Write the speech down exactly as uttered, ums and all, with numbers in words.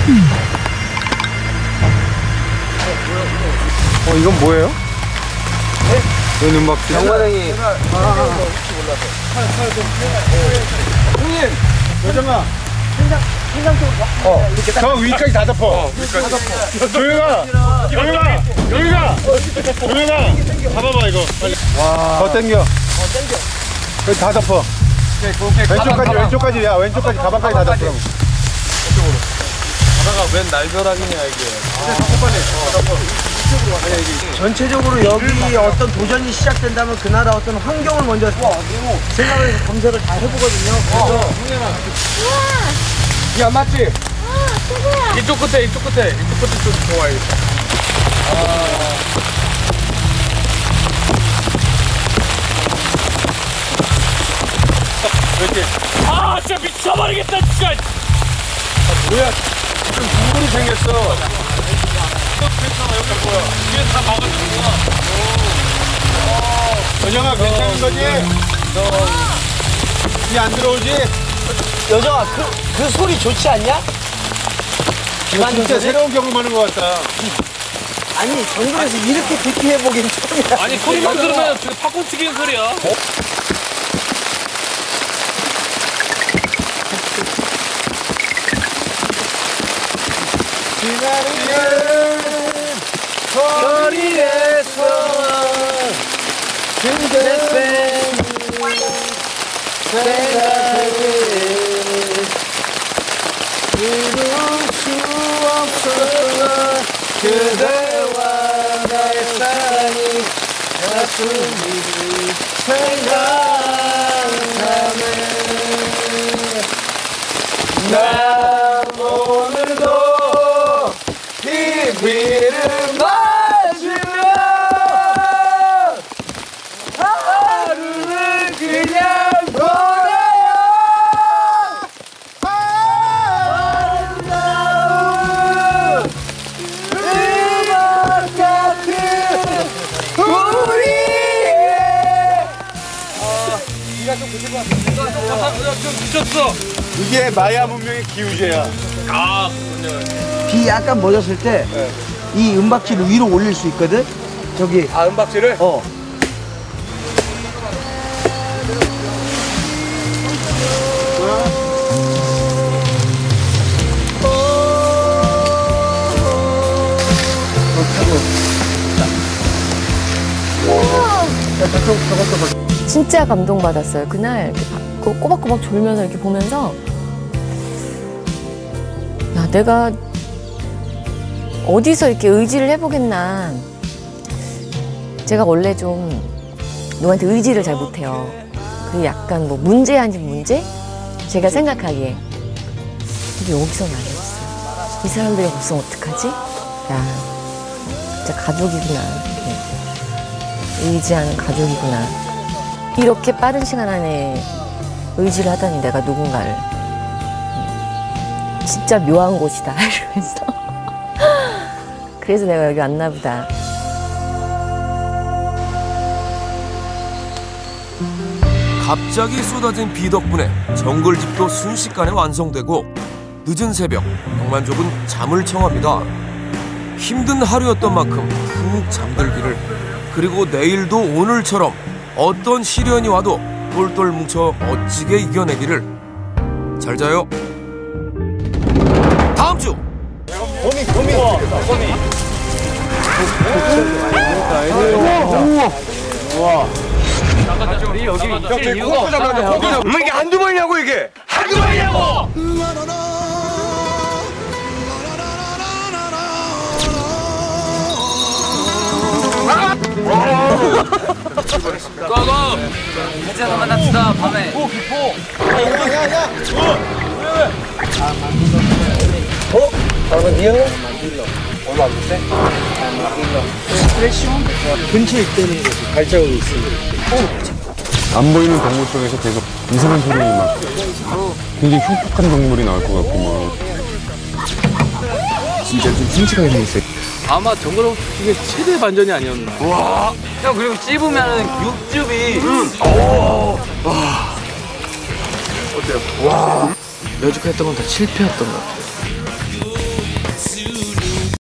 어, 이건 뭐예요? 네? 이건 은박지. 장마당이. 아, 혹시 몰라서. 팔, 팔 좀. 형님! 여정아. 생장, 생장 쪽으로 가. 어. 이렇게 저 위까지 다 덮어. 어, 위까지 다 덮어. 조용아! 조용아! 조용아! 조용아! 잡아봐, 이거. 빨리. 와. 더 당겨. 어, 당겨. 여기 다 덮어. 오케이, 오케이. 왼쪽까지, 가방, 왼쪽까지. 야, 왼쪽까지. 가방까지 다 덮으라고. 이쪽으로. 바다가 웬 날벼락이냐, 이게. 아, 덮어, 빨리. 어, 덮어. 이쪽으로 와. 아니, 이게. 전체적으로 여기 어떤 도전이 시작된다면 그 나라 어떤 환경을 먼저 생각을 해서 검색을 다 해보거든요. 그래서. 우와! 야, 맞지? 와, 최고야. 이쪽 끝에, 이쪽 끝에. 이쪽 끝에 좀 좋아야겠다. 아. 이렇게. 아, 진짜 미쳐버리겠다, 진짜. 아, 뭐야. 지금 눈물이 생겼어. 이거 괜찮아, 여기 뭐야. 뒤에 다 막아주는구나. 여정아, 괜찮은 거지? 비 안 들어오지? 여정아, 그, 그 소리 좋지 않냐? 비만 진짜 새로운 경험하는 것 같다. 아니, 정글에서 이렇게 대피해보긴 처음이야. 아니, 소리만 들으면 지금 팝콘 튀기는 소리야. 어? 거리에서 그대 생각을 이룰 수 없었던 그대와 나의 사랑이 가슴이 생각나네. 난 오늘도 이 비를 맞으며 하루를 그냥 보내요. 아름다운 음악 같은 우리의 비가 좀 그칠 것 같아. 좀 미쳤어. 이게 마야 문명의 기우제야. 아, 그렇군요. 비 약간 멎었을 때 이 네. 은박지를 위로 올릴 수 있거든. 저기 아, 은박지를? 어. 진짜 감동받았어요. 그날 이렇게 그 꼬박꼬박 졸면서 이렇게 보면서 야, 내가 어디서 이렇게 의지를 해보겠나. 제가 원래 좀 누구한테 의지를 잘 못해요. 그게 약간 뭐 문제 아닌 문제? 제가 생각하기에. 근데 여기서는 아니었어요. 이 사람들이 없으면 어떡하지? 야, 진짜 가족이구나. 의지하는 가족이구나. 이렇게 빠른 시간 안에 의지를 하다니 내가 누군가를. 진짜 묘한 곳이다 이러면서. 그래서 내가 여기 왔나 보다. 갑자기 쏟아진 비 덕분에 정글집도 순식간에 완성되고 늦은 새벽 백만족은 잠을 청합니다. 힘든 하루였던 만큼 푹 잠들기를, 그리고 내일도 오늘처럼 어떤 시련이 와도 똘똘 뭉쳐 멋지게 이겨내기를. 잘 자요. 다음 주. 곰이, 곰이. 우와, 곰이. 우와. 우리 여기 있을 이유가 코코 잡았다, 코코 잡았다. 이게 한두 번이냐고, 이게? 한두 번이냐고! 고고! 해제로 만납시다, 밤에. 오, 기포! 야, 야, 야! 어? 방금 니어? 얼마 안 됐대? 프레시온? 근처에 있다는 거지. 발자국이 있으니까. 안 보이는 동물 속에서 계속 이상한 소리 막 굉장히 흉폭한 동물이 나올 것 같고 막 진짜 좀 끔찍하게 생겼어요. 아마 정글로 이게 최대 반전이 아니었나. 와. 형, 그리고 찝으면 육즙이. 음. 오. 와. 어때요? 와. 여지껏 했던 건 다 실패였던 것 같아요.